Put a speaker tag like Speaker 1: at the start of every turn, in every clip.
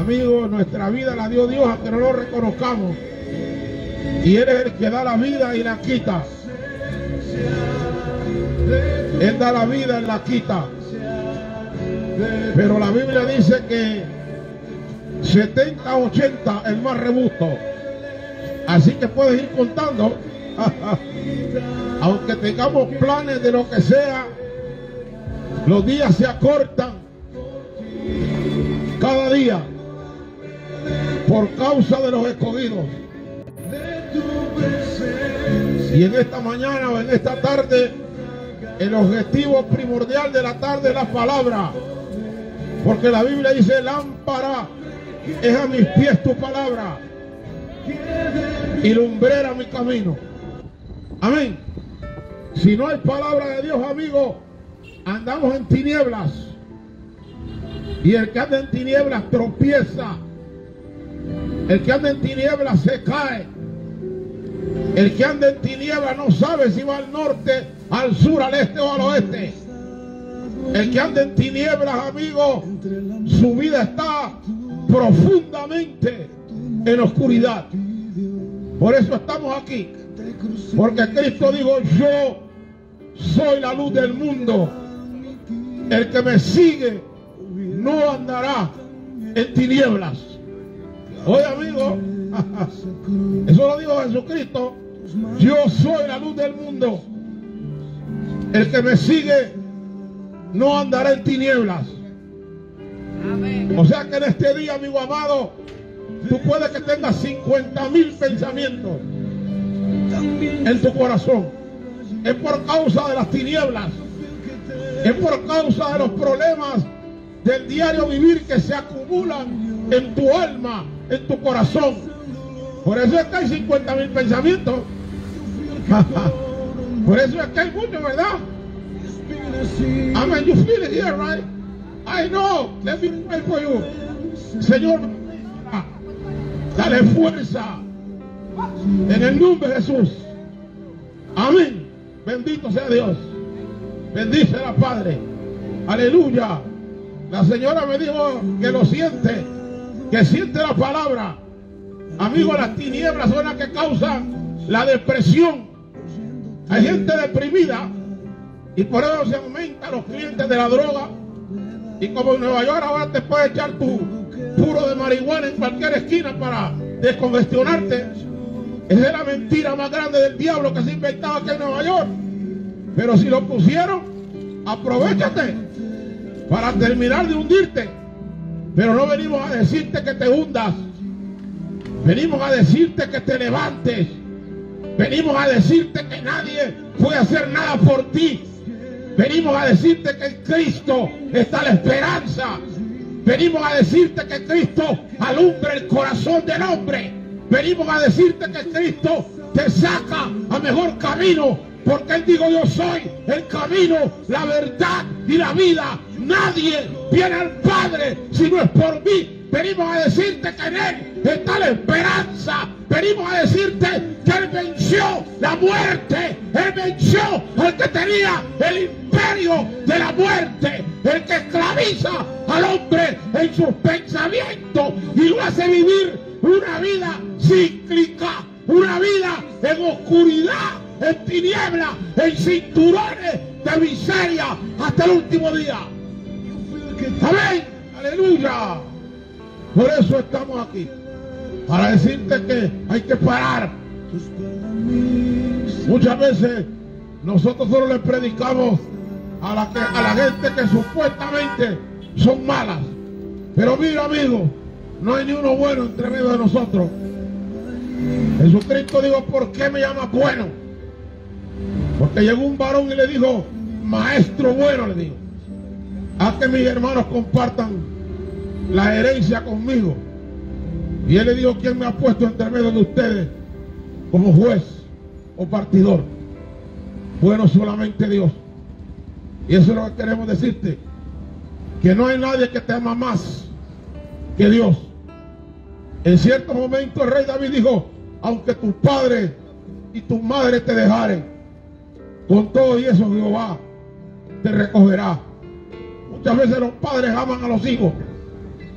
Speaker 1: Amigo, nuestra vida la dio Dios, aunque no lo reconozcamos. Y Él es el que da la vida y la quita. Él da la vida y la quita. Pero la Biblia dice que 70, 80 el más robusto. Así que puedes ir contando. Aunque tengamos planes de lo que sea, los días se acortan cada día por causa de los escogidos. Y en esta mañana o en esta tarde, el objetivo primordial de la tarde es la palabra. Porque la Biblia dice: lámpara es a mis pies tu palabra y lumbrera mi camino. Amén. Si no hay palabra de Dios, amigo, andamos en tinieblas. Y el que anda en tinieblas tropieza. El que anda en tinieblas se cae. El que anda en tinieblas no sabe si va al norte, al sur, al este o al oeste. El que anda en tinieblas, amigo, su vida está profundamente en oscuridad. Por eso estamos aquí. Porque Cristo dijo: yo soy la luz del mundo. El que me sigue no andará en tinieblas. Oye, amigo, eso lo dijo Jesucristo: yo soy la luz del mundo. El que me sigue no andará en tinieblas. O sea que en este día, amigo amado, tú puedes que tengas 50,000 pensamientos en tu corazón. Es por causa de las tinieblas. Es por causa de los problemas del diario vivir que se acumulan en tu alma, en tu corazón. Por eso es que hay 50,000 pensamientos. Por eso es que hay muchos, ¿verdad? I mean, you feel it here, right? I know. Let me pray for you. Señor, dale fuerza en el nombre de Jesús. Amén. Bendito sea Dios. Bendice a la Padre. Aleluya. La señora me dijo que lo siente, que siente la palabra. Amigo, las tinieblas son las que causan la depresión. Hay gente deprimida y por eso se aumentan los clientes de la droga. Y como en Nueva York ahora te puedes echar tu puro de marihuana en cualquier esquina para descongestionarte. Esa es la mentira más grande del diablo que se ha inventado aquí en Nueva York. Pero si lo pusieron, aprovéchate para terminar de hundirte. Pero no venimos a decirte que te hundas. Venimos a decirte que te levantes. Venimos a decirte que nadie puede hacer nada por ti. Venimos a decirte que en Cristo está la esperanza. Venimos a decirte que Cristo alumbra el corazón del hombre. Venimos a decirte que Cristo te saca a mejor camino. Porque Él dijo: yo soy el camino, la verdad y la vida. Nadie viene al Padre si no es por mí. Venimos a decirte que en Él está la esperanza. Venimos a decirte que Él venció la muerte. Él venció al que tenía el imperio de la muerte. El que esclaviza al hombre en sus pensamientos y lo hace vivir una vida cíclica, una vida en oscuridad, en tinieblas, en cinturones de miseria hasta el último día. Amén, aleluya. Por eso estamos aquí, para decirte que hay que parar. Muchas veces nosotros solo le predicamos a la gente que supuestamente son malas. Pero mira, amigo, no hay ni uno bueno entre medio de nosotros. Jesucristo dijo: ¿por qué me llamas bueno? Porque llegó un varón y le dijo: maestro bueno, le dijo, haz que mis hermanos compartan la herencia conmigo. Y él le dijo: ¿quién me ha puesto entre medio de ustedes como juez o partidor? Bueno, solamente Dios. Y eso es lo que queremos decirte, que no hay nadie que te ama más que Dios. En cierto momento el rey David dijo: aunque tus padres y tu madre te dejaren, con todo y eso Jehová te recogerá. Muchas veces los padres aman a los hijos,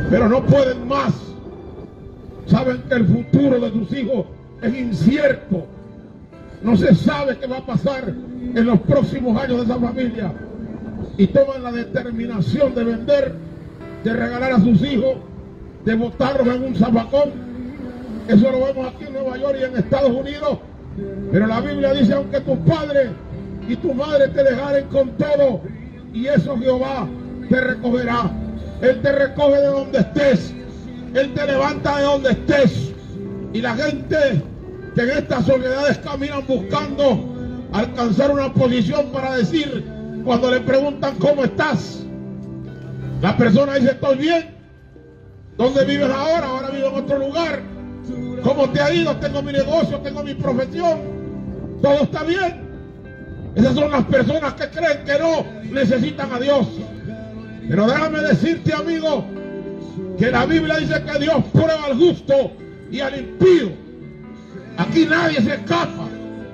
Speaker 1: pero no pueden más. Saben que el futuro de sus hijos es incierto. No se sabe qué va a pasar en los próximos años de esa familia. Y toman la determinación de vender, de regalar a sus hijos, de botarlos en un zafacón. Eso lo vemos aquí en Nueva York y en Estados Unidos. Pero la Biblia dice, aunque tu padre y tu madre te dejaren con todo, y eso Jehová te recogerá. Él te recoge de donde estés. Él te levanta de donde estés. Y la gente que en estas soledades caminan buscando alcanzar una posición para decir, cuando le preguntan cómo estás, la persona dice, estoy bien. ¿Dónde vives ahora? Ahora vivo en otro lugar. ¿Cómo te ha ido? Tengo mi negocio, tengo mi profesión. Todo está bien. Esas son las personas que creen que no necesitan a Dios. Pero déjame decirte, amigo, que la Biblia dice que Dios prueba al justo y al impío. Aquí nadie se escapa.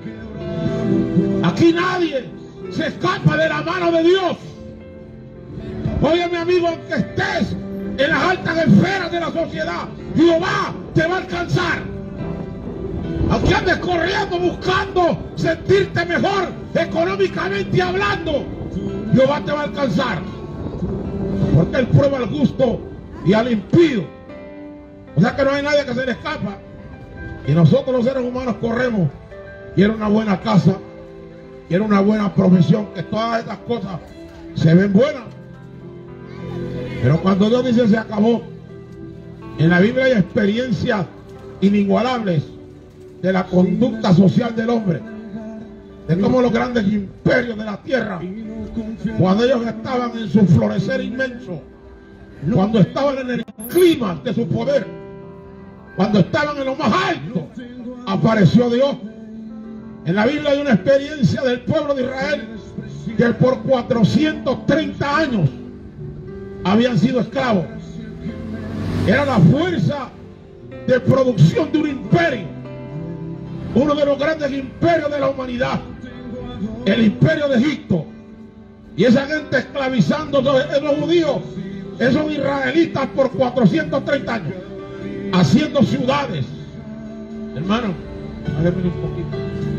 Speaker 1: Aquí nadie se escapa de la mano de Dios. Oye, mi amigo, aunque estés en las altas esferas de la sociedad, Jehová te va a alcanzar. Aunque andes corriendo buscando sentirte mejor económicamente hablando, Jehová te va a alcanzar. Porque Él prueba al justo y al impío. O sea que no hay nadie que se le escapa. Y nosotros los seres humanos corremos. Quiero una buena casa, quiero una buena profesión, que todas estas cosas se ven buenas. Pero cuando Dios dice se acabó, en la Biblia hay experiencias inigualables de la conducta social del hombre, de cómo los grandes imperios de la tierra, cuando ellos estaban en su florecer inmenso, cuando estaban en el clima de su poder, cuando estaban en lo más alto, apareció Dios. En la Biblia hay una experiencia del pueblo de Israel que por 430 años habían sido esclavos. Era la fuerza de producción de un imperio, uno de los grandes imperios de la humanidad, el imperio de Egipto. Y esa gente esclavizando a los judíos, esos israelitas, por 430 años, haciendo ciudades. Hermano, déjame un poquito.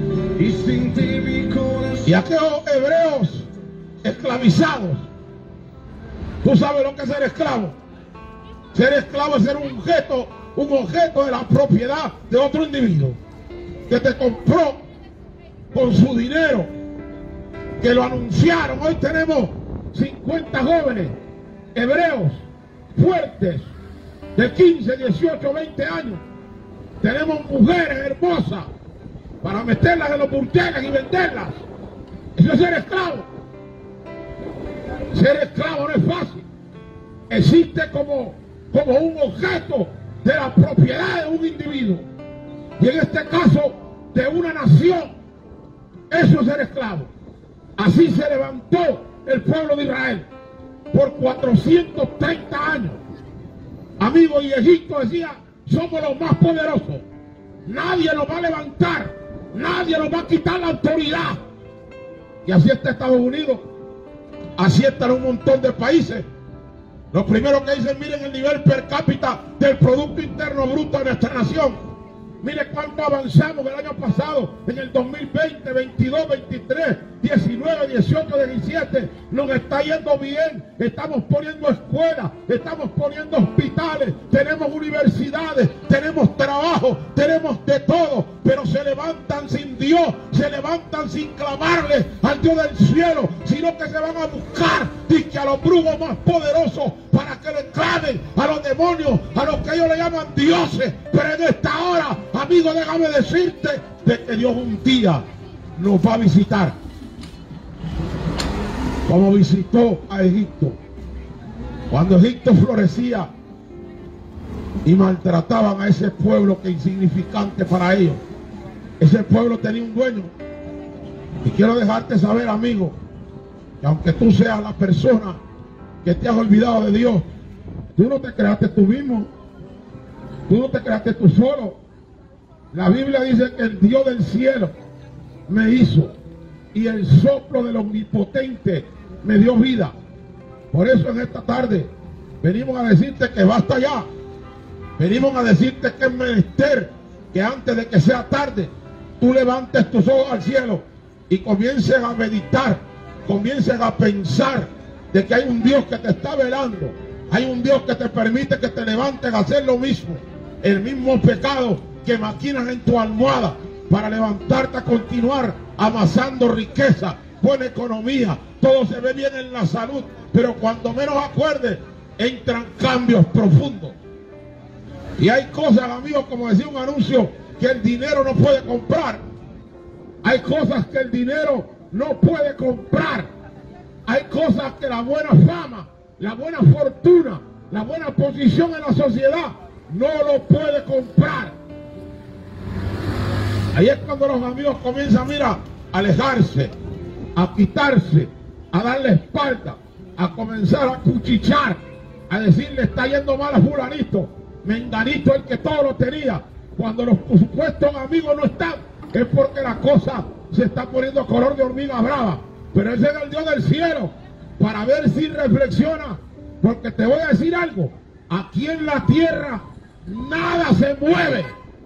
Speaker 1: Y aquellos hebreos esclavizados, tú sabes lo que es ser esclavo. Ser esclavo es ser un objeto de la propiedad de otro individuo que te compró con su dinero, que lo anunciaron. Hoy tenemos 50 jóvenes hebreos fuertes de 15, 18, 20 años. Tenemos mujeres hermosas para meterlas en los burdeles y venderlas. Eso es ser esclavo. Ser esclavo no es fácil. Existe como un objeto de la propiedad de un individuo, y en este caso de una nación. Eso es ser esclavo. Así se levantó el pueblo de Israel por 430 años. Amigos, y Egipto decía, somos los más poderosos. Nadie nos va a levantar. Nadie nos va a quitar la autoridad. Y así está Estados Unidos. Así están un montón de países. Lo primero que dicen, miren el nivel per cápita del Producto Interno Bruto de nuestra nación. Mire cuánto avanzamos el año pasado, en el 2020, 22, 23, 19, 18, 17. Nos está yendo bien. Estamos poniendo escuelas, estamos poniendo hospitales, tenemos universidades, tenemos trabajo, tenemos de todo. Pero se levantan sin Dios, se levantan sin clamarle al Dios del cielo, sino que se van a buscar y a los brujos más poderosos para que le clamen a los demonios, a los que ellos le llaman dioses. Pero en esta hora, amigo, déjame decirte de que Dios un día nos va a visitar, como visitó a Egipto. Cuando Egipto florecía y maltrataban a ese pueblo que es insignificante para ellos, ese pueblo tenía un dueño. Y quiero dejarte saber, amigo, que aunque tú seas la persona que te has olvidado de Dios, tú no te creaste tú mismo, tú no te creaste tú solo. La Biblia dice que el Dios del cielo me hizo y el soplo del omnipotente me dio vida. Por eso en esta tarde Venimos a decirte que basta ya. Venimos a decirte que es menester que antes de que sea tarde, tú levantes tus ojos al cielo y comiences a meditar, comiences a pensar de que hay un Dios que te está velando. Hay un Dios que te permite que te levantes a hacer lo mismo, el mismo pecado que maquinas en tu almohada para levantarte a continuar amasando riqueza, buena economía, todo se ve bien en la salud, pero cuando menos acuerdes, entran cambios profundos. Y hay cosas, amigos, como decía un anuncio, que el dinero no puede comprar. Hay cosas que el dinero no puede comprar. Hay cosas que la buena fama, la buena fortuna, la buena posición en la sociedad no lo puede comprar. Ahí es cuando los amigos comienzan, mira, a alejarse, a quitarse, a darle espalda, a comenzar a cuchichar, a decirle está yendo mal a fulanito, menganito el que todo lo tenía. Cuando los supuestos amigos no están, es porque la cosa se está poniendo color de hormiga brava. Pero ese es el Dios del cielo, para ver si reflexiona, porque te voy a decir algo, aquí en la tierra nada se mueve.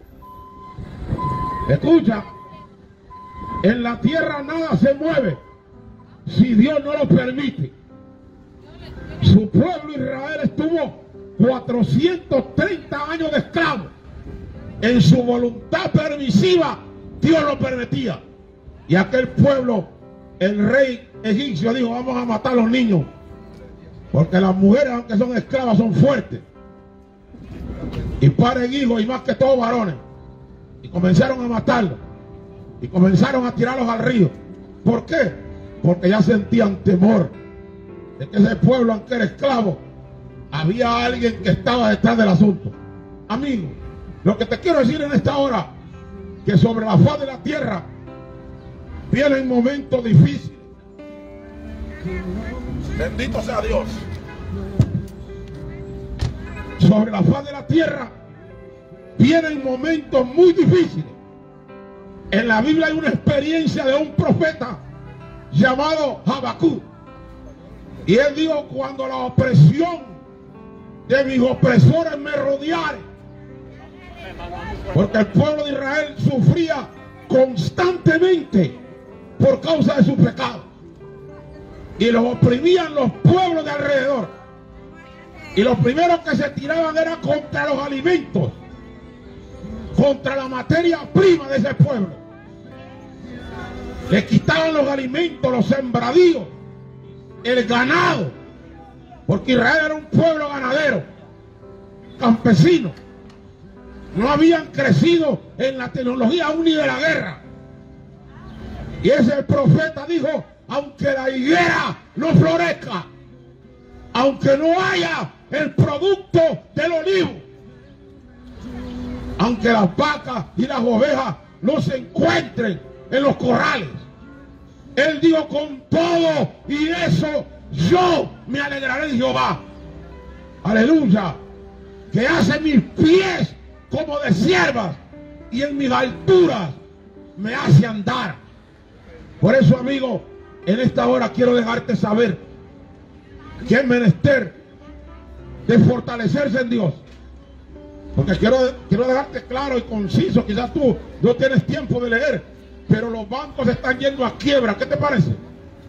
Speaker 1: Escucha, en la tierra nada se mueve si Dios no lo permite. Su pueblo Israel estuvo 430 años de esclavo. En su voluntad permisiva, Dios lo permitía. Y aquel pueblo, el rey egipcio dijo, vamos a matar a los niños, porque las mujeres, aunque son esclavas, son fuertes. Y paren hijos, y más que todos varones. Y comenzaron a matarlos. Y comenzaron a tirarlos al río. ¿Por qué? Porque ya sentían temor de que ese pueblo, aunque era esclavo, había alguien que estaba detrás del asunto. Amigo, lo que te quiero decir en esta hora, que sobre la faz de la tierra vienen momentos difíciles. Bendito sea Dios. Sobre la faz de la tierra vienen momentos muy difíciles. En la Biblia hay una experiencia de un profeta llamado Habacuc. Y él dijo, cuando la opresión de mis opresores me rodeare, porque el pueblo de Israel sufría constantemente por causa de su pecado, y los oprimían los pueblos de alrededor, y los primeros que se tiraban era contra los alimentos, contra la materia prima de ese pueblo. Le quitaban los alimentos, los sembradíos, el ganado, porque Israel era un pueblo ganadero, campesino. No habían crecido en la tecnología aún ni de la guerra. Y ese profeta dijo, aunque la higuera no florezca, aunque no haya el producto del olivo, aunque las vacas y las ovejas no se encuentren en los corrales, él dijo, con todo y eso yo me alegraré en Jehová. Aleluya. Que hace mis pies como de siervas y en mis alturas me hace andar. Por eso, amigo, en esta hora quiero dejarte saber que es menester de fortalecerse en Dios. Porque quiero dejarte claro y conciso. Quizás tú no tienes tiempo de leer, pero los bancos están yendo a quiebra. ¿Qué te parece?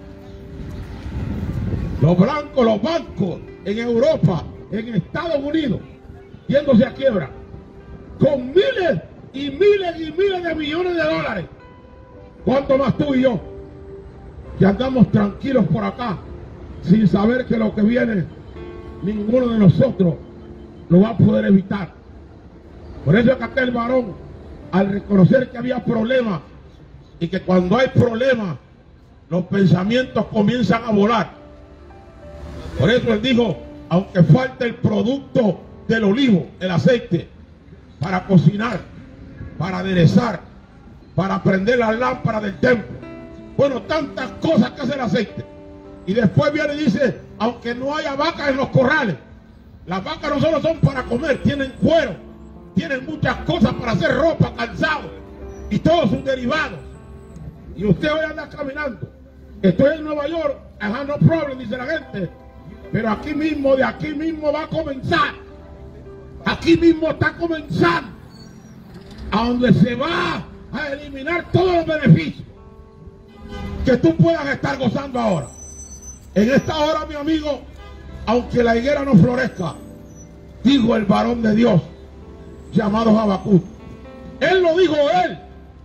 Speaker 1: Los bancos en Europa, en Estados Unidos, yéndose a quiebra, con miles y miles y miles de millones de dólares. ¿Cuánto más tú y yo, que andamos tranquilos por acá, sin saber que lo que viene, ninguno de nosotros lo va a poder evitar? Por eso es que aquel varón, al reconocer que había problemas, y que cuando hay problemas, los pensamientos comienzan a volar. Por eso él dijo, aunque falte el producto del olivo, el aceite, para cocinar, para aderezar, para prender las lámparas del templo. Bueno, tantas cosas que hace el aceite. Y después viene y dice, aunque no haya vacas en los corrales, las vacas no solo son para comer, tienen cuero, tienen muchas cosas para hacer ropa, calzado y todos sus derivados. Y usted hoy anda caminando. Estoy en Nueva York, ajá, no problem, dice la gente. Pero aquí mismo, de aquí mismo va a comenzar. Aquí mismo está comenzando. A donde se va a eliminar todos los beneficios que tú puedas estar gozando ahora. En esta hora, mi amigo, aunque la higuera no florezca, dijo el varón de Dios llamado Habacuc. Él lo dijo él.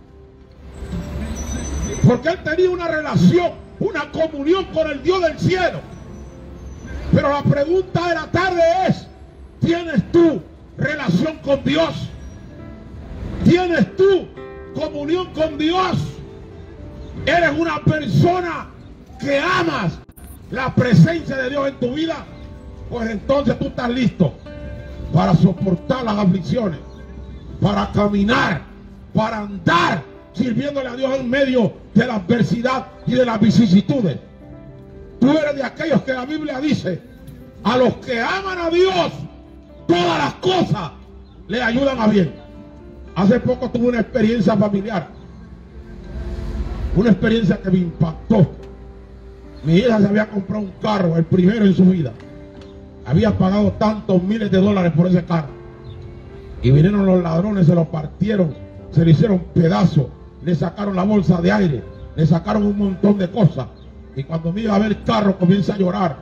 Speaker 1: Porque él tenía una relación, una comunión con el Dios del cielo. Pero la pregunta de la tarde es, ¿tienes tú relación con Dios? ¿Tienes tú comunión con Dios? ¿Eres una persona que amas la presencia de Dios en tu vida? Pues entonces tú estás listo para soportar las aflicciones, para caminar, para andar sirviéndole a Dios en medio de la adversidad y de las vicisitudes. Tú eres de aquellos que la Biblia dice, a los que aman a Dios, todas las cosas le ayudan a bien. Hace poco tuve una experiencia familiar, una experiencia que me impactó. Mi hija se había comprado un carro, el primero en su vida. Había pagado tantos miles de dólares por ese carro. Y vinieron los ladrones, se lo partieron, se le hicieron pedazos, le sacaron la bolsa de aire, le sacaron un montón de cosas. Y cuando me iba a ver el carro, comienza a llorar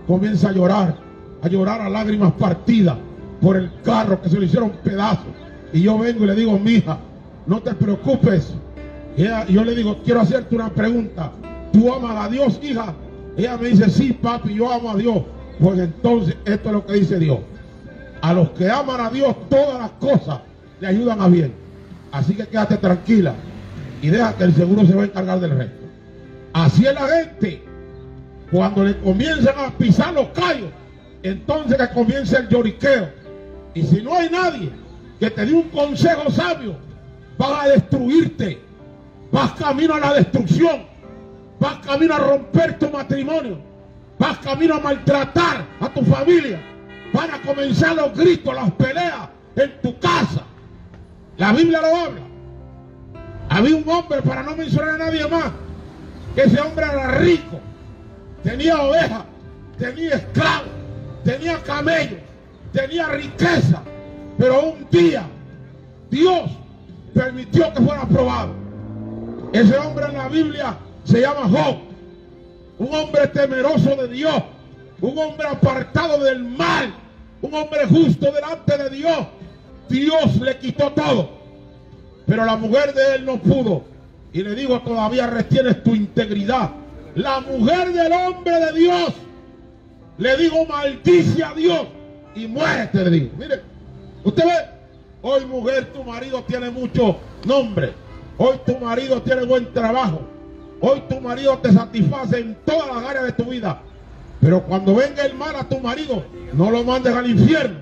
Speaker 1: a lágrimas partidas por el carro que se le hicieron pedazos. Y yo vengo y le digo, mija, no te preocupes. Y yo le digo, quiero hacerte una pregunta. ¿Tú amas a Dios, hija? Ella me dice, sí, papi, yo amo a Dios. Pues entonces, esto es lo que dice Dios. A los que aman a Dios, todas las cosas le ayudan a bien. Así que quédate tranquila y deja que el seguro se va a encargar del resto. Así es la gente. Cuando le comienzan a pisar los callos, entonces que comienza el lloriqueo. Y si no hay nadie que te dé un consejo sabio, vas a destruirte. Vas camino a la destrucción. Vas camino a romper tu matrimonio. Vas camino a maltratar a tu familia. Van a comenzar los gritos, las peleas en tu casa. La Biblia lo habla. Había un hombre, para no mencionar a nadie más, que ese hombre era rico. Tenía ovejas, tenía esclavos, tenía camellos, tenía riqueza. Pero un día Dios permitió que fuera probado. Ese hombre en la Biblia se llama Job. Un hombre temeroso de Dios, un hombre apartado del mal, un hombre justo delante de Dios. Dios le quitó todo, pero la mujer de él no pudo. Y le digo, todavía retienes tu integridad. La mujer del hombre de Dios, le digo, maldice a Dios y muérete, le digo. Mire, usted ve, hoy mujer, tu marido tiene mucho nombre. Hoy tu marido tiene buen trabajo. Hoy tu marido te satisface en todas las áreas de tu vida. Pero cuando venga el mal a tu marido, no lo mandes al infierno.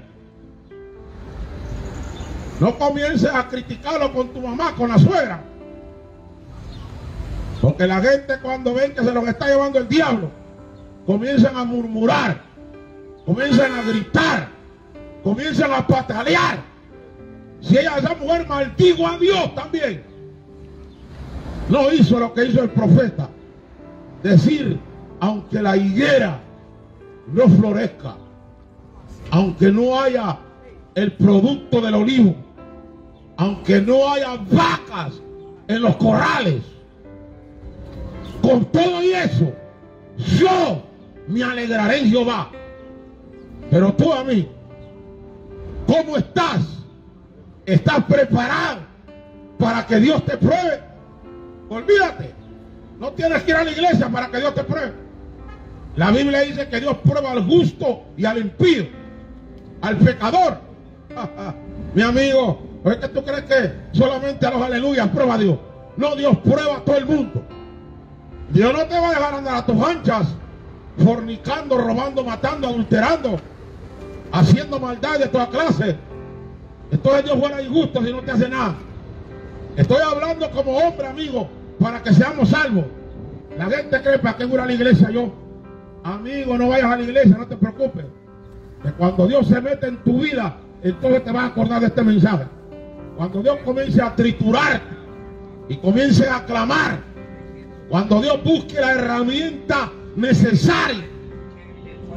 Speaker 1: No comiences a criticarlo con tu mamá, con la suegra. Porque la gente cuando ven que se los está llevando el diablo, comienzan a murmurar, comienzan a gritar, comienzan a patalear. Si esa mujer maldijo a Dios también, no hizo lo que hizo el profeta. Decir, aunque la higuera no florezca, aunque no haya el producto del olivo, aunque no haya vacas en los corrales, con todo y eso, yo me alegraré en Jehová. Pero tú, a mí, ¿cómo estás? ¿Estás preparado para que Dios te pruebe? Olvídate, no tienes que ir a la iglesia para que Dios te pruebe. La Biblia dice que Dios prueba al justo y al impío, al pecador. Mi amigo, ¿es que tú crees que solamente a los aleluyas prueba a Dios? No, Dios prueba a todo el mundo. Dios no te va a dejar andar a tus anchas, fornicando, robando, matando, adulterando, haciendo maldad de toda clase. Entonces Dios fuera injusto si no te hace nada. Estoy hablando como hombre, amigo, para que seamos salvos. La gente cree, ¿para qué voy a la iglesia yo? Amigo, no vayas a la iglesia, no te preocupes. Que cuando Dios se mete en tu vida, entonces te vas a acordar de este mensaje. Cuando Dios comience a triturarte y comience a clamar, cuando Dios busque la herramienta necesaria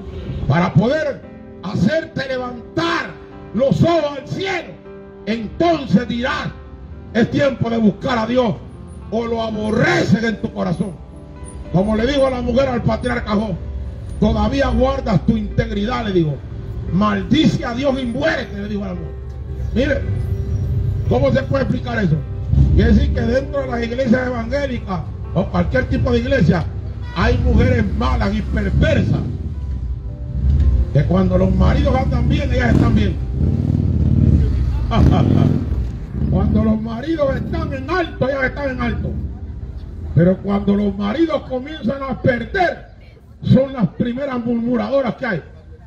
Speaker 1: para poder hacerte levantar los ojos al cielo. Entonces dirás, es tiempo de buscar a Dios, o lo aborrecen en tu corazón. Como le digo a la mujer al patriarca Job, todavía guardas tu integridad, le digo. Maldice a Dios y muérete, le digo a la mujer. Mire, ¿cómo se puede explicar eso? Quiere decir que dentro de las iglesias evangélicas o cualquier tipo de iglesia hay mujeres malas y perversas, que cuando los maridos andan bien, ellas están bien. Cuando los maridos están en alto, ellas están en alto. Pero cuando los maridos comienzan a perder, son las primeras murmuradoras que hay.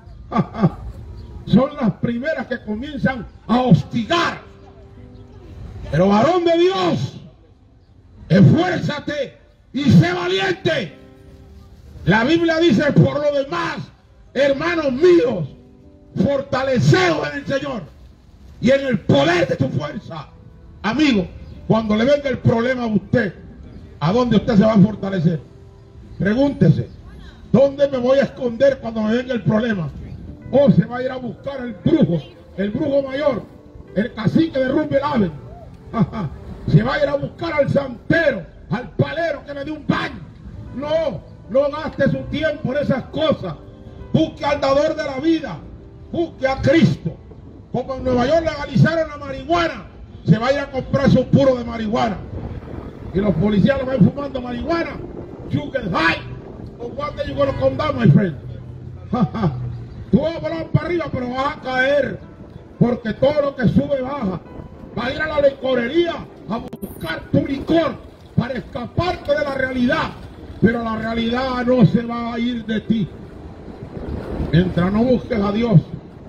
Speaker 1: Son las primeras que comienzan a hostigar. Pero varón de Dios, esfuérzate y sé valiente. La Biblia dice, por lo demás, hermanos míos, fortaleceos en el Señor y en el poder de tu fuerza. Amigo, cuando le venga el problema a usted, ¿a dónde usted se va a fortalecer? Pregúntese, ¿dónde me voy a esconder cuando me venga el problema? O se va a ir a buscar el brujo mayor, el cacique de Rumbelaven. Se va a ir a buscar al santero, al palero que le dé un baño. No gaste su tiempo en esas cosas. Busque al dador de la vida, busque a Cristo. Como en Nueva York legalizaron la marihuana, se va a ir a comprar su puro de marihuana. Y los policías lo van fumando marihuana. You get high, or one day you're gonna come down, my friend. Tú vas a volar para arriba, pero vas a caer, porque todo lo que sube baja. Va a ir a la licorería a buscar tu licor para escaparte de la realidad, pero la realidad no se va a ir de ti mientras no busques a Dios,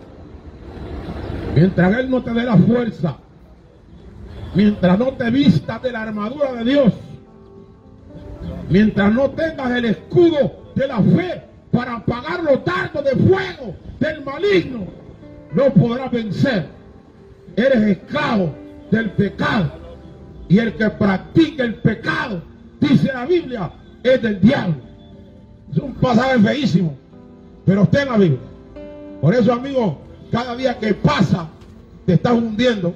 Speaker 1: mientras Él no te dé la fuerza, mientras no te vistas de la armadura de Dios, mientras no tengas el escudo de la fe para apagar los dardos de fuego del maligno, no podrás vencer. Eres esclavo del pecado, y el que practica el pecado, dice la Biblia, es del diablo. Es un pasaje feísimo, pero está en la Biblia. Por eso, amigo, cada día que pasa te estás hundiendo.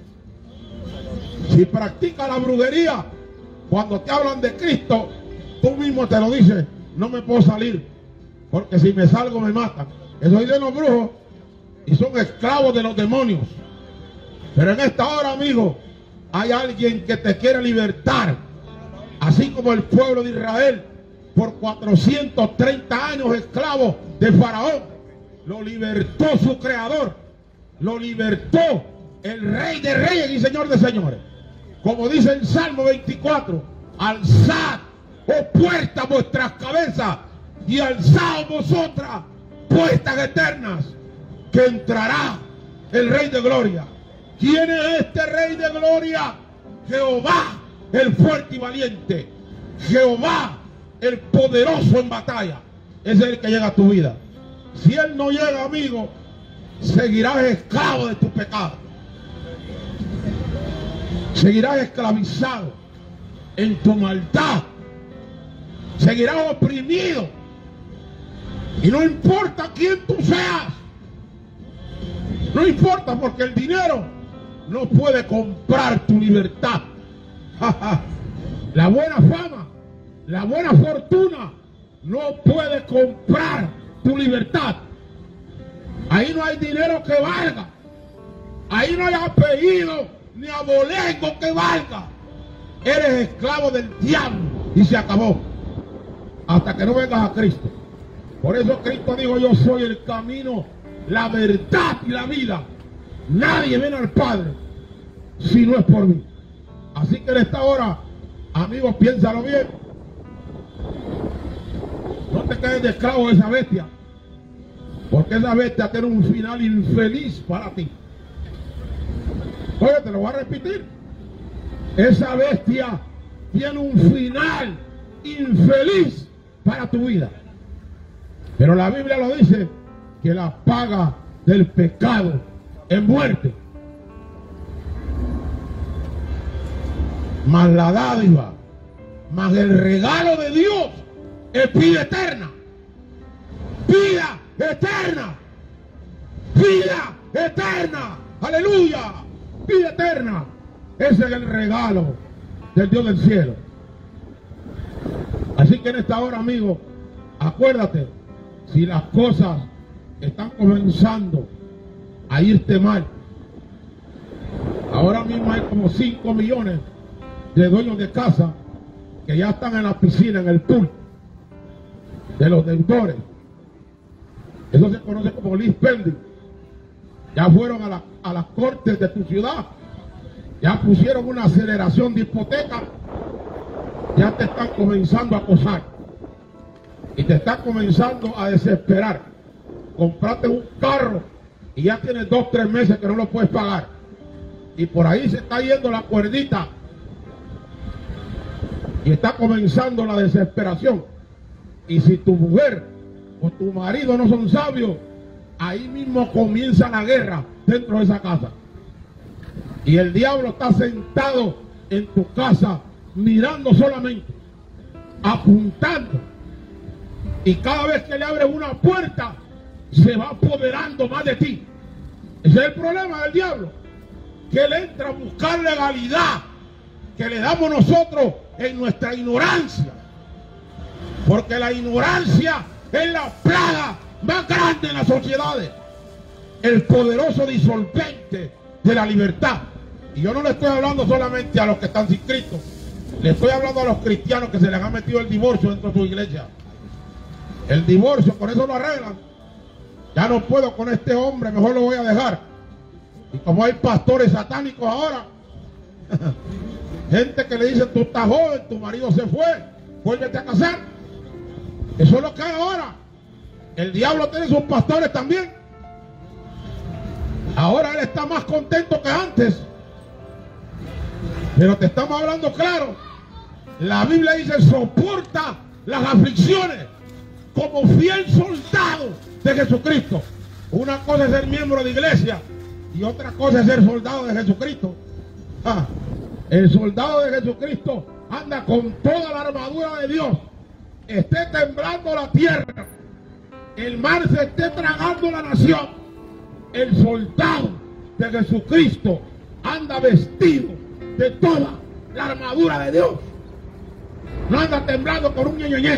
Speaker 1: Si practicas la brujería, cuando te hablan de Cristo, tú mismo te lo dices, no me puedo salir, porque si me salgo me matan. Eso dicen los brujos, y son esclavos de los demonios. Pero en esta hora, amigo, hay alguien que te quiere libertar. Así como el pueblo de Israel, por 430 años esclavo de Faraón, lo libertó su creador, lo libertó el Rey de Reyes y Señor de Señores. Como dice el Salmo 24, alzad, oh puertas, vuestras cabezas, y alzad vosotras, puertas eternas, que entrará el Rey de Gloria. ¿Quién es este Rey de Gloria? Jehová, el fuerte y valiente. Jehová, el poderoso en batalla. Ese es el que llega a tu vida. Si Él no llega, amigo, seguirás esclavo de tu pecado. Seguirás esclavizado en tu maldad. Seguirás oprimido. Y no importa quién tú seas. No importa, porque el dinero no puede comprar tu libertad. La buena fama, la buena fortuna no puede comprar tu libertad. Ahí no hay dinero que valga. Ahí no hay apellido ni abolengo que valga. Eres esclavo del diablo y se acabó. Hasta que no vengas a Cristo. Por eso Cristo dijo: yo soy el camino, la verdad y la vida. Nadie viene al Padre si no es por mí. Así que en esta hora, amigos, piénsalo bien. No te quedes de esclavo de esa bestia, porque esa bestia tiene un final infeliz para ti. Oye, te lo voy a repetir. Esa bestia tiene un final infeliz para tu vida. Pero la Biblia lo dice, que la paga del pecado es muerte. Mas la dádiva, mas el regalo de Dios es vida eterna. Vida eterna. Vida eterna. Aleluya. Vida eterna. Ese es el regalo del Dios del cielo. Así que en esta hora, amigo, acuérdate, si las cosas están comenzando a irte mal, ahora mismo hay como 5 millones de dueños de casa que ya están en la piscina, en el pool de los deudores. Eso se conoce como lease pending. Ya fueron a las cortes de tu ciudad, ya pusieron una aceleración de hipoteca, ya te están comenzando a acosar y te están comenzando a desesperar. Compraste un carro y ya tienes 2 o 3 meses que no lo puedes pagar, y por ahí se está yendo la cuerdita y está comenzando la desesperación. Y si tu mujer o tu marido no son sabios, ahí mismo comienza la guerra dentro de esa casa. Y el diablo está sentado en tu casa mirando solamente, apuntando. Y cada vez que le abres una puerta, se va apoderando más de ti. Ese es el problema del diablo, que él entra a buscar legalidad que le damos nosotros en nuestra ignorancia. Porque la ignorancia es la plaga más grande en las sociedades, el poderoso disolvente de la libertad. Y yo no le estoy hablando solamente a los que están sin Cristo, le estoy hablando a los cristianos que se les ha metido el divorcio dentro de su iglesia. El divorcio, con eso lo arreglan. Ya no puedo con este hombre, mejor lo voy a dejar. Y como hay pastores satánicos ahora, gente que le dice: tú estás joven, tu marido se fue, vuélvete a casar. Eso es lo que hay ahora. El diablo tiene sus pastores también. Ahora él está más contento que antes. Pero te estamos hablando claro. La Biblia dice: soporta las aflicciones como fiel soldado de Jesucristo. Una cosa es ser miembro de iglesia y otra cosa es ser soldado de Jesucristo. El soldado de Jesucristo anda con toda la armadura de Dios. Esté temblando la tierra, el mar se esté tragando la nación, el soldado de Jesucristo anda vestido de toda la armadura de Dios. No anda temblando con un ñeñeñé.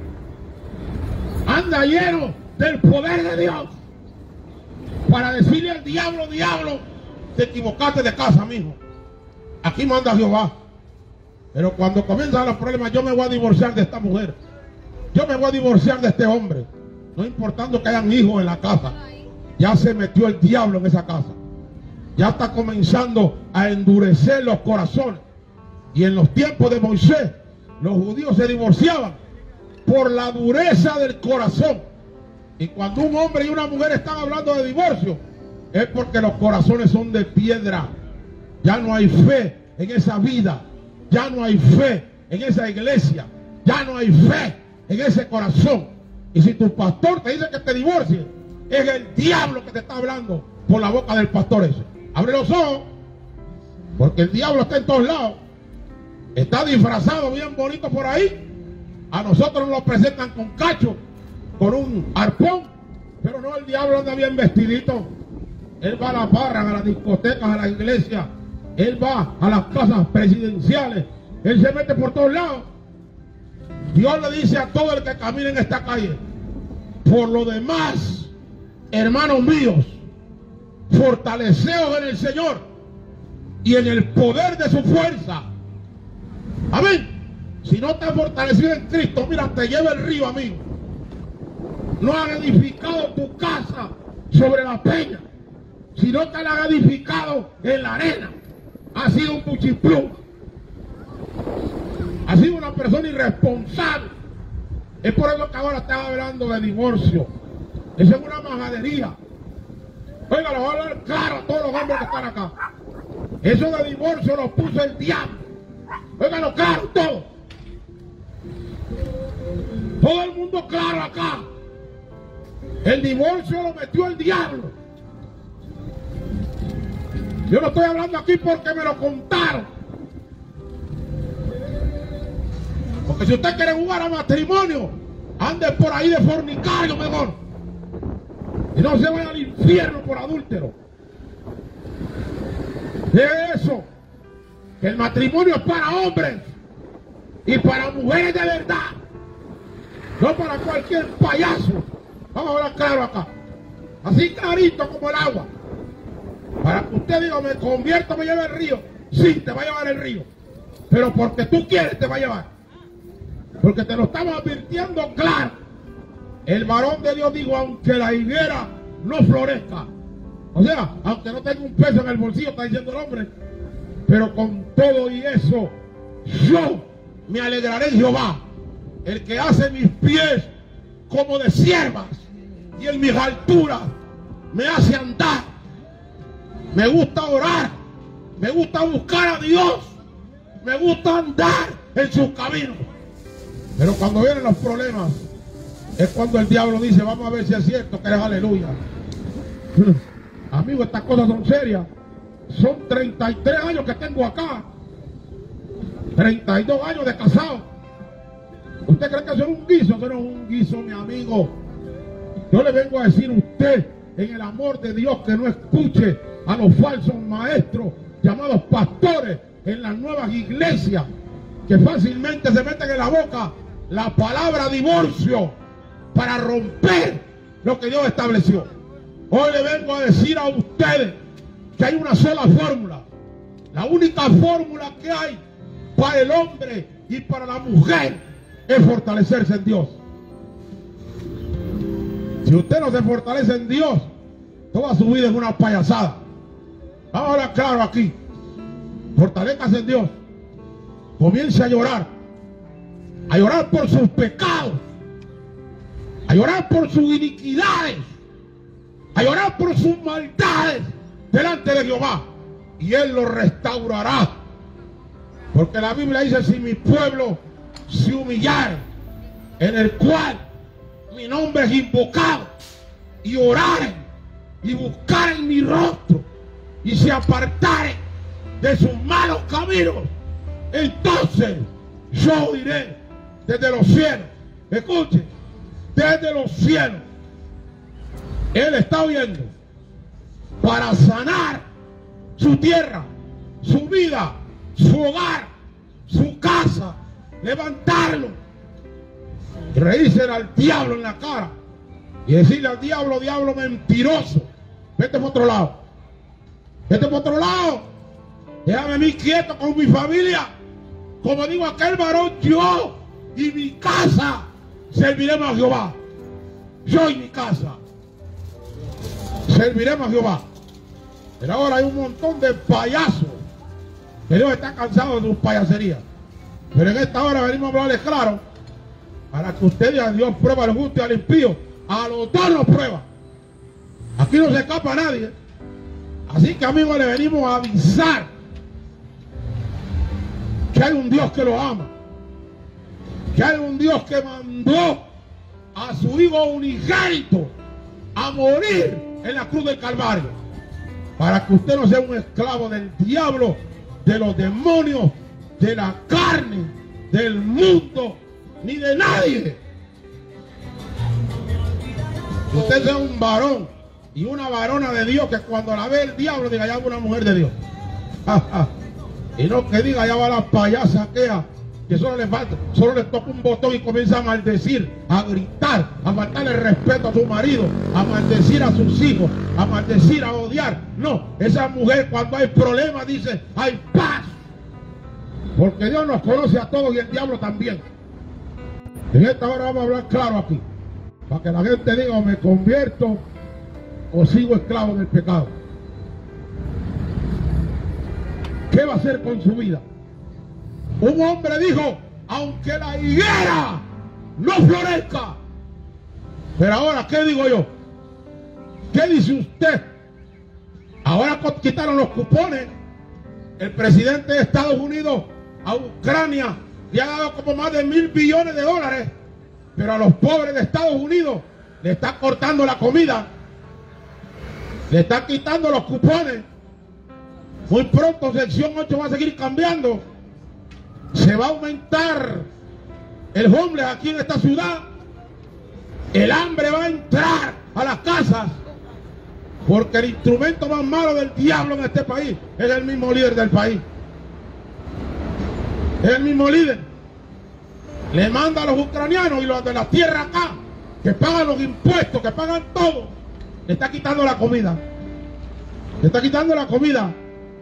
Speaker 1: Anda lleno del poder de Dios para decirle al diablo: diablo, te equivocaste de casa, mijo. Aquí manda Jehová. Pero cuando comienzan los problemas, yo me voy a divorciar de esta mujer, yo me voy a divorciar de este hombre, no importando que hayan hijos en la casa. Ya se metió el diablo en esa casa. Ya está comenzando a endurecer los corazones. Y en los tiempos de Moisés, los judíos se divorciaban por la dureza del corazón. Y cuando un hombre y una mujer están hablando de divorcio, es porque los corazones son de piedra. Ya no hay fe en esa vida, ya no hay fe en esa iglesia, ya no hay fe en ese corazón. Y si tu pastor te dice que te divorcies, es el diablo que te está hablando por la boca del pastor ese. Abre los ojos, porque el diablo está en todos lados. Está disfrazado bien bonito por ahí. A nosotros nos lo presentan con cacho, con un arpón, pero no, el diablo anda bien vestidito. Él va a las barras, a las discotecas, a las iglesias. Él va a las casas presidenciales. Él se mete por todos lados. Dios le dice a todo el que camina en esta calle: por lo demás, hermanos míos, fortaleceos en el Señor y en el poder de su fuerza. Amén. Si no te has fortalecido en Cristo, mira, te lleva el río, amigo. No has edificado tu casa sobre la peña, sino que la has edificado en la arena. Has sido un cuchipluma. Has sido una persona irresponsable. Es por eso que ahora estaba hablando de divorcio. Eso es una majadería. Oiga, lo voy a hablar claro a todos los hombres que están acá. Eso de divorcio lo puso el diablo. Óigalo claro, todo. Todo el mundo claro acá. El divorcio lo metió el diablo. Yo no estoy hablando aquí porque me lo contaron. Porque si usted quiere jugar a matrimonio, ande por ahí de fornicario mejor. Y no se vaya al infierno por adúltero. De eso, que el matrimonio es para hombres y para mujeres de verdad, no para cualquier payaso. Vamos a hablar claro acá, así clarito como el agua. Para que usted diga, me convierto, me lleva el río. Sí, te va a llevar el río, pero porque tú quieres te va a llevar, porque te lo estamos advirtiendo claro. El varón de Dios dijo, aunque la higuera no florezca, o sea, aunque no tenga un peso en el bolsillo, está diciendo el hombre, pero con todo y eso, yo me alegraré en Jehová, el que hace mis pies como de siervas y en mis alturas me hace andar. Me gusta orar, me gusta buscar a Dios, me gusta andar en sus caminos. Pero cuando vienen los problemas, es cuando el diablo dice, vamos a ver si es cierto que eres aleluya. Amigo, estas cosas son serias. Son 33 años que tengo acá, 32 años de casado. ¿Usted cree que eso es un guiso? Eso no es un guiso, mi amigo. Yo le vengo a decir a usted, en el amor de Dios, que no escuche a los falsos maestros llamados pastores en las nuevas iglesias, que fácilmente se meten en la boca la palabra divorcio para romper lo que Dios estableció. Hoy le vengo a decir a ustedes que hay una sola fórmula. La única fórmula que hay para el hombre y para la mujer es fortalecerse en Dios. Si usted no se fortalece en Dios, toda su vida es una payasada. Vamos a hablar claro aquí. Fortalézcase en Dios. Comience a llorar por sus pecados, a llorar por sus iniquidades, a llorar por sus maldades delante de Jehová, y Él lo restaurará. Porque la Biblia dice, si mi pueblo se humillare, en el cual mi nombre es invocado, y oraren y buscaren mi rostro y se apartaren de sus malos caminos, entonces yo oiré desde los cielos. Escuchen, desde los cielos Él está oyendo para sanar su tierra, su vida, su hogar, su casa, levantarlo y reírse al diablo en la cara y decirle al diablo, diablo mentiroso, vete por otro lado, vete por otro lado, déjame a mí quieto con mi familia. Como digo aquel varón, yo y mi casa serviremos a Jehová. Yo y mi casa serviremos a Jehová. Pero ahora hay un montón de payasos que Dios está cansado de sus payaserías. Pero en esta hora venimos a hablarles claro, para que usted diga, Dios prueba al justo y al impío. A los dos los prueba. Aquí no se escapa nadie. Así que, amigos, le venimos a avisar que hay un Dios que lo ama, que hay un Dios que mandó a su Hijo unigénito a morir en la cruz del Calvario, para que usted no sea un esclavo del diablo, de los demonios, de la carne, del mundo, ni de nadie. Que usted sea un varón y una varona de Dios, que cuando la ve el diablo diga, ya va una mujer de Dios. Y no que diga, ya va la payasa aquella, que solo le falta, solo le toca un botón y comienza a maldecir, a gritar, a faltarle respeto a su marido, a maldecir a sus hijos, a maldecir, a odiar. No, esa mujer cuando hay problemas dice, hay paz. Porque Dios nos conoce a todos y el diablo también. En esta hora vamos a hablar claro aquí, para que la gente diga, o me convierto o sigo esclavo en el pecado. ¿Qué va a hacer con su vida? Un hombre dijo, aunque la higuera no florezca. Pero ahora, ¿qué digo yo? ¿Qué dice usted? Ahora quitaron los cupones. El presidente de Estados Unidos a Ucrania le ha dado como más de $1.000 billones. Pero a los pobres de Estados Unidos le está cortando la comida. Le está quitando los cupones. Muy pronto sección 8 va a seguir cambiando. Se va a aumentar el homeless aquí en esta ciudad. El hambre va a entrar a las casas. Porque el instrumento más malo del diablo en este país es el mismo líder del país. Es el mismo líder. Le manda a los ucranianos y los de la tierra acá, que pagan los impuestos, que pagan todo. Le está quitando la comida. Le está quitando la comida.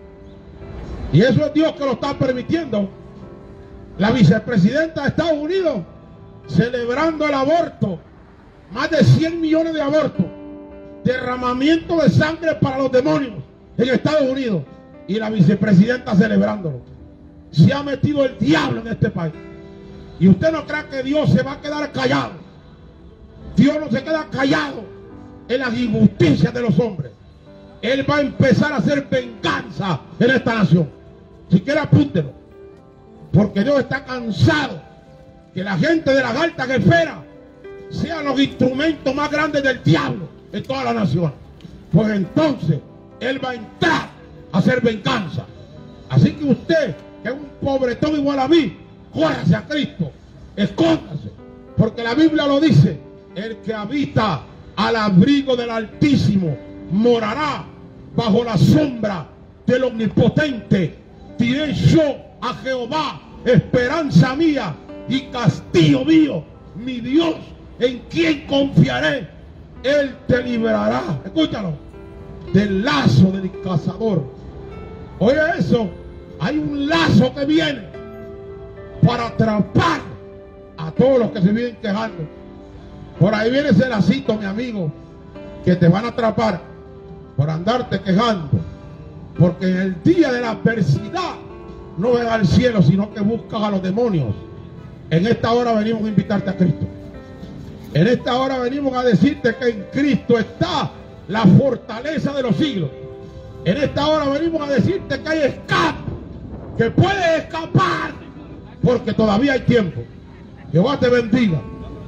Speaker 1: Y eso es Dios que lo está permitiendo. La vicepresidenta de Estados Unidos celebrando el aborto. Más de 100 millones de abortos. Derramamiento de sangre para los demonios en Estados Unidos. Y la vicepresidenta celebrándolo. Se ha metido el diablo en este país. Y usted no cree que Dios se va a quedar callado. Dios no se queda callado en las injusticias de los hombres. Él va a empezar a hacer venganza en esta nación. Si quiere apúntelo. Porque Dios está cansado que la gente de las altas esferas sean los instrumentos más grandes del diablo en toda la nación. Pues entonces Él va a entrar a hacer venganza. Así que usted, que es un pobretón igual a mí, córrase a Cristo, escóndase, porque la Biblia lo dice: el que habita al abrigo del Altísimo morará bajo la sombra del Omnipotente. Diré yo a Jehová, esperanza mía y castillo mío, mi Dios, en quien confiaré. Él te librará, escúchalo, del lazo del cazador. Oye eso, hay un lazo que viene para atrapar a todos los que se vienen quejando. Por ahí viene ese lacito, mi amigo, que te van a atrapar por andarte quejando. Porque en el día de la adversidad no ven al cielo, sino que buscas a los demonios. En esta hora venimos a invitarte a Cristo. En esta hora venimos a decirte que en Cristo está la fortaleza de los siglos. En esta hora venimos a decirte que hay escape, que puedes escapar, porque todavía hay tiempo. Jehová te bendiga.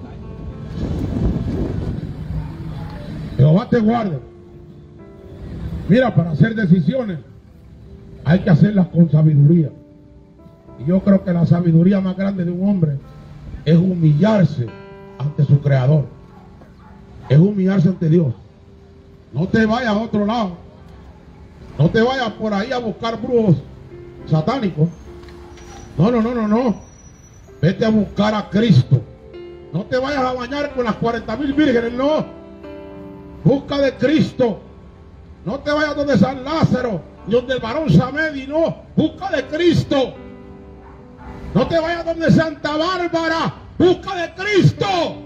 Speaker 1: Jehová te guarde. Mira, para hacer decisiones hay que hacerlas con sabiduría. Y yo creo que la sabiduría más grande de un hombre es humillarse ante su creador. Es humillarse ante Dios. No te vayas a otro lado. No te vayas por ahí a buscar brujos satánicos. No. Vete a buscar a Cristo. No te vayas a bañar con las 40,000 vírgenes, no. Busca de Cristo. No te vayas donde San Lázaro, ni donde el varón Samedi, no. Busca de Cristo. No te vayas donde Santa Bárbara. Busca de Cristo.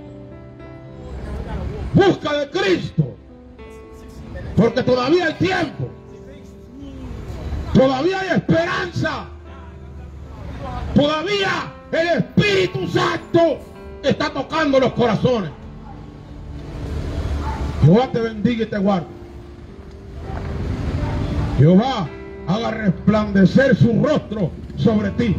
Speaker 1: Busca de Cristo. Porque todavía hay tiempo. Todavía hay esperanza. Todavía el Espíritu Santo está tocando los corazones. Jehová te bendiga y te guarde. Jehová haga resplandecer su rostro sobre ti.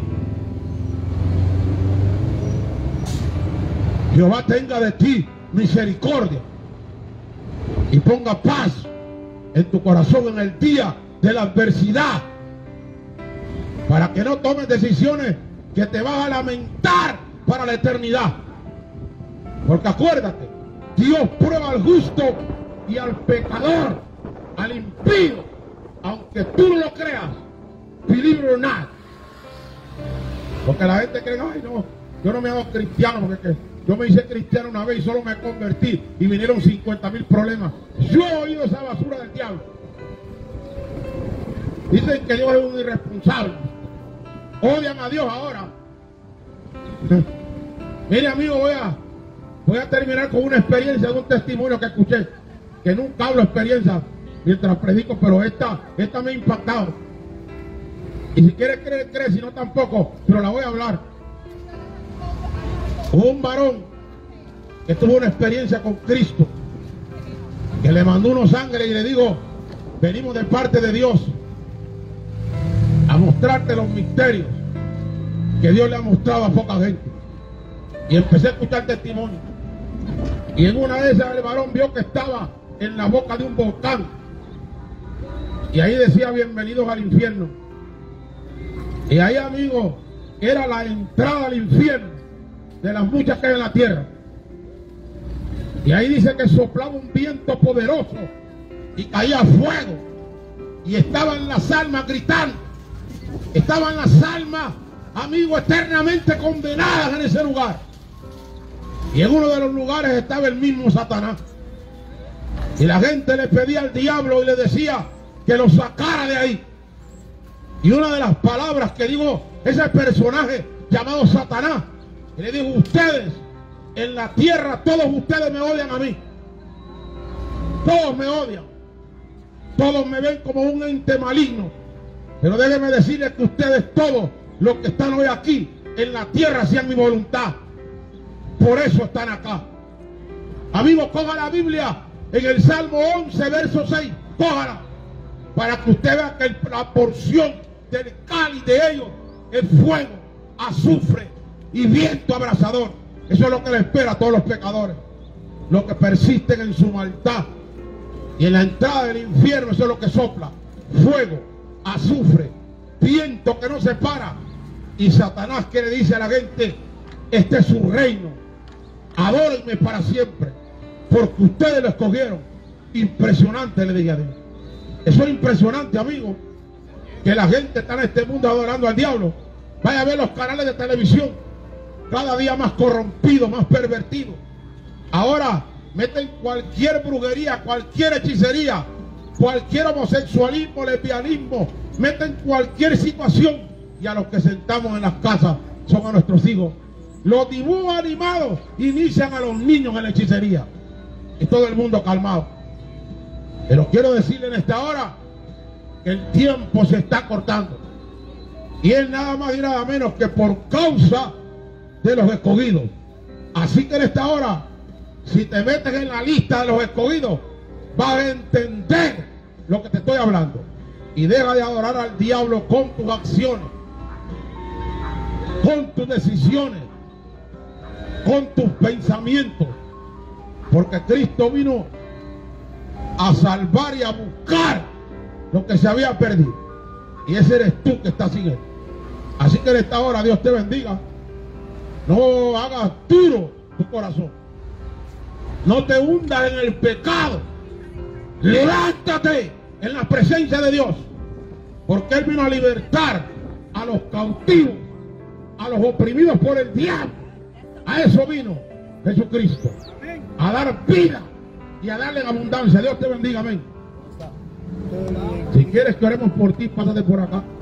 Speaker 1: Jehová tenga de ti misericordia y ponga paz en tu corazón en el día de la adversidad, para que no tomes decisiones que te vas a lamentar para la eternidad. Porque acuérdate, Dios prueba al justo y al pecador, al impío, aunque tú no lo creas, believe it or not. Porque la gente cree, ay no, yo no me hago cristiano, porque yo me hice cristiano una vez y solo me convertí y vinieron 50,000 problemas. Yo he oído esa basura del diablo. Dicen que Dios es un irresponsable. Odian a Dios ahora. Mire, amigo, voy a terminar con una experiencia de un testimonio que escuché. Que nunca hablo experiencia mientras predico, pero esta me ha impactado. Y si quiere creer, cree, si no tampoco, pero la voy a hablar. Hubo un varón que tuvo una experiencia con Cristo, que le mandó unos ángeles y le dijo: venimos de parte de Dios a mostrarte los misterios que Dios le ha mostrado a poca gente. Y empecé a escuchar testimonios. Y en una de esas el varón vio que estaba en la boca de un volcán. Y ahí decía: bienvenidos al infierno. Y ahí, amigo, era la entrada al infierno de las muchas que hay en la tierra. Y ahí dice que soplaba un viento poderoso y caía fuego. Y estaban las almas gritando. Estaban las almas, amigos, eternamente condenadas en ese lugar. Y en uno de los lugares estaba el mismo Satanás. Y la gente le pedía al diablo y le decía que lo sacara de ahí. Y una de las palabras que dijo ese personaje llamado Satanás, y le dijo: ustedes en la tierra, todos ustedes me odian a mí. Todos me odian. Todos me ven como un ente maligno. Pero déjenme decirles que ustedes todos los que están hoy aquí en la tierra hacían mi voluntad. Por eso están acá. Amigos, coja la Biblia en el Salmo 11, verso 6. Cójala para que usted vea que la porción del cáliz de ellos es fuego, azufre y viento abrasador. Eso es lo que le espera a todos los pecadores, los que persisten en su maldad. Y en la entrada del infierno eso es lo que sopla: fuego, azufre, viento que no se para. Y Satanás que le dice a la gente: este es su reino, adórenme para siempre, porque ustedes lo escogieron. Impresionante, le dije a Dios. Eso es impresionante, amigo, que la gente está en este mundo adorando al diablo. Vaya a ver los canales de televisión, cada día más corrompidos, más pervertidos. Ahora meten cualquier brujería, cualquier hechicería, cualquier homosexualismo, lesbianismo, meten cualquier situación, y a los que sentamos en las casas son a nuestros hijos. Los dibujos animados inician a los niños en la hechicería, y todo el mundo calmado. Pero quiero decirle en esta hora que el tiempo se está cortando, y es nada más y nada menos que por causa de los escogidos. Así que en esta hora, si te metes en la lista de los escogidos, vas a entender lo que te estoy hablando. Y deja de adorar al diablo con tus acciones, con tus decisiones, con tus pensamientos, porque Cristo vino a salvar y a buscar lo que se había perdido, y ese eres tú que estás sin él. Así que en esta hora Dios te bendiga. No hagas duro tu corazón, no te hundas en el pecado. Levántate en la presencia de Dios, porque Él vino a libertar a los cautivos, a los oprimidos por el diablo. A eso vino Jesucristo, a dar vida y a darle en abundancia. Dios te bendiga, amén. Si quieres que oremos por ti, pásate por acá.